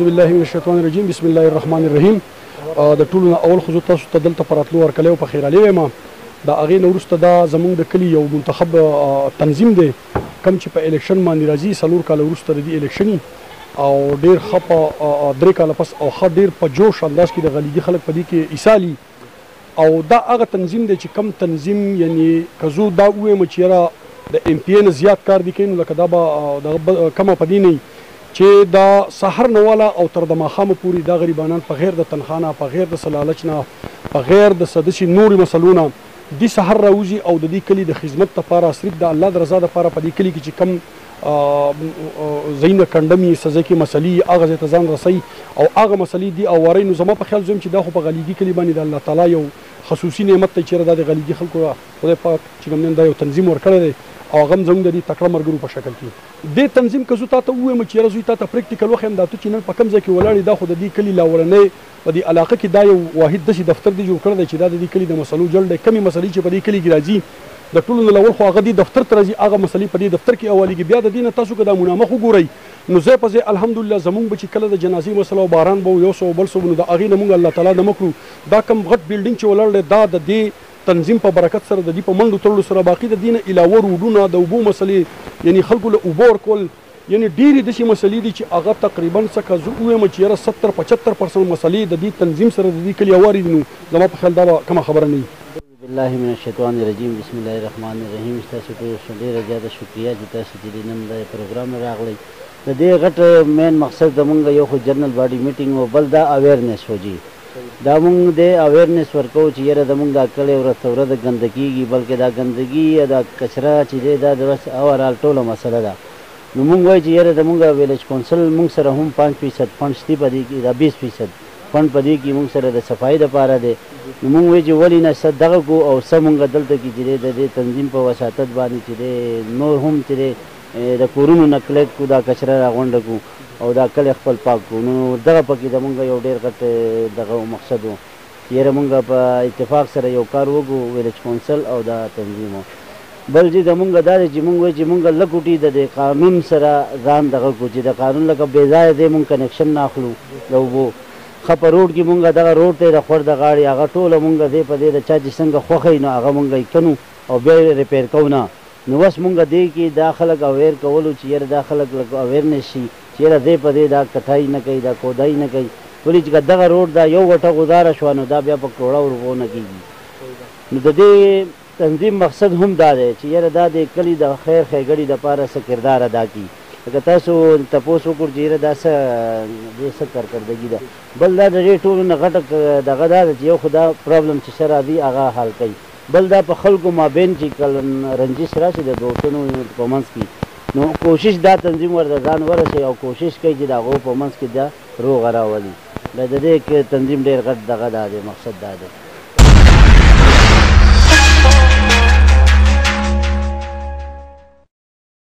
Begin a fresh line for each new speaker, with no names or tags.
بالله من الشیطان الرجیم بسم الله الرحمن الرحیم. د ټولو نه اول خو زه تاسو ته دلته په راتلو ورکلی او په خیرالي وایم. د هغې نه وروسته دا زموږ د کلي یو منتخب تنظیم دی کوم چې په الیکشن باندې راځي. 4 کاله وروسته د دې الیکشن او ډېر ښه په 3 کاله پس او ښه ډېر په جوش انداز کې د غلیګي خلک په دې کې ایسالي. او دا هغه تنظیم دی چې کم تنظیم یعنی که زه دا ووایم چې یاره د ایم پی ای نه زیات کار دی کوي نو لکه دا به کمه په دې نه چې دا سحر نه والا او تر د ماښامه پورې دا غریبانان په غیر د تنخوا نه، په غیر د سلالچ نه، په غیر د څه داسې نورې مسلو نه دې سحر راوځي او د دې کلي د خدمت دپاره صرف د الله د رضا دپاره په دې کلي کې چې کم ځایونه کنډمي سزا کې مسلې هغه ځای ته ځان رسوي او هغه مسلې دي او وروي. نو زما په خیال زویم چې دا خو په غلیګي کلي باندې د الله تعالی یو خصوصي نعمت دی چېرې دا د غلیګي خلکو خدای پاک چې کوم دا یو تنظیم ورکړی دی او هغه هم زموږ د دې تکړه ملګرو په شکل کې دې تنظیم که زه تا ته ووایم چې یاره زوی تا ته پریکټیکل وښیم دا ته چې نن په کوم ځای کې ولاړې دا خو د دې کلي لا اولنی په دې علاقه کې دا یو واحد داسې دفتر دی جوړ کړی دی چې دا د دې کلي د مسلو جل دی. کمې مسلې چې په دې کلي کې راځي د ټولو نه اول خو هغه دې دفتر ته راځي، هغه مسلې په دې دفتر کې اوالیږي. بیا د دې نه تاسو که دا منامخ وګورئ نو ځای په ځای الحمدلله زموږ به چې کله د جنازې مسله او باران به یو څه بل څه نو د هغې نه مونږ الله تعالی نه مکړو دا کم غټ بلډینګ چې ولاړ دی دا د دې تنظیم په برکت سره د دې په منډو تړلو سره باقي د دې نه علاوه روډونه د اوبو مسلې یعنی خلکو له اوبه ورکول یعنی ډېرې داسې مسلې دي چې هغه تقریبا څه که زه ووایم چې یاره 70-75% مسلې د دې تنظیم سره د دې کلي هوارې دي. نو زما په خیال دا به کومه خبره نه وي.
بالله من الشیطان الرجیم بسم الله الرحمن الرحیم. ستاسو ټولو ډېره زیاته شکریه چې تاسو چې نن د پروګرام راغلی. د دې غټ مین مقصد زمونږ یو خو جنرل باډي میټینګ و، بل دا اویرنس و جي دا مونږ د اویرنس ورکو چې یاره زمونږ دا کلی ورځ ته ورځ ګندګي بلکې دا ګندګي دا کچره چې دی دا د بس اوورال ټوله مسله ده. نو مونږ وایو چې یاره زمونږ ویلیج کونسل مونږ سره هم 5% فنډ شته په دې کې، دا 20% فنډ په دې کې مونږ سره د صفایي دپاره دی. نو مونږ وایو چې ولې نه څه دغه کړو او څه مونږ دلته کې چې دی د دې تنظیم په وساطت باندې چې دی نور هم چې دی د کورونو نه کلیکټ کړو، دا کچره راغونډه کړو او دا کلی خپل پاک کړو. نو دغه پکې زمونږ یو ډېر غټ دغه مقصد و چې یاره مونږ په اتفاق سره یو کار وکړو ویلیج کونسل او دا تنظیم و. بل چې زمونږ دا دی چې مونږ وایو چې مونږ لږ وټي د قانون سره ځان دغه کړو چې د قانون لکه بې ځایه دی مونږ کنیکشن نه اخلو د اوبو ښه په روډ کې مونږ دغه روډ ته د خور د غاړې هغه ټوله مونږ دی په دې د چا چې څنګه خوښوي نو هغه مونږ یې کنو او بیا یې ریپیر کوو نه. نو بس مونږ دې کې دا خلک اویر کولو چې یاره دا خلک لږ اویرنس شي چې یاره دی په دې دا کټای نه کوي دا کودای نه کوي. ولې چې دغه روډ دا یو غټه غداره شوه نو دا بیا په کروړو روپو نه کېږي. نو د دې تنظیم مقصد هم دا دی چې یاره دا د کلي د خیر ښېګړې دپاره څه کردار ادا کړي. لکه تاسو تپوس وکړو چې یاره دا څه کارکردګي ده. بل دا د دې ټولو نه غټه دغه دا ده چې یو خو دا پرابلم چې څه راځي هغه حل کوي. بل دا په خلکو مابین چې کله رنجش راشي د دوستانو په منځ کې نو کوشش دا تنظیم ورته ځان ورسوي او کوشش کوي چې د هغو په منځ کې دا روغه راولي. دا د دې تنظیم ډېر غټ دغه دا دی مقصد دا دی.